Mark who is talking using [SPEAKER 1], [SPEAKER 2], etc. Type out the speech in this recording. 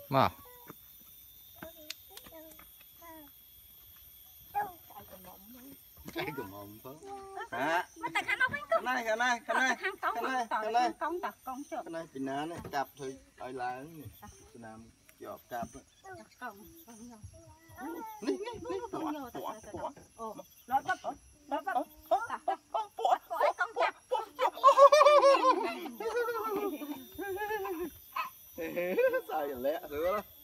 [SPEAKER 1] mà
[SPEAKER 2] cái của mồm phớ hả cái này cái này cái này cái này cái này cái này cái này này cặp thôi ai là cái nam giọt cặp ní sao vậy lẹ rồi đó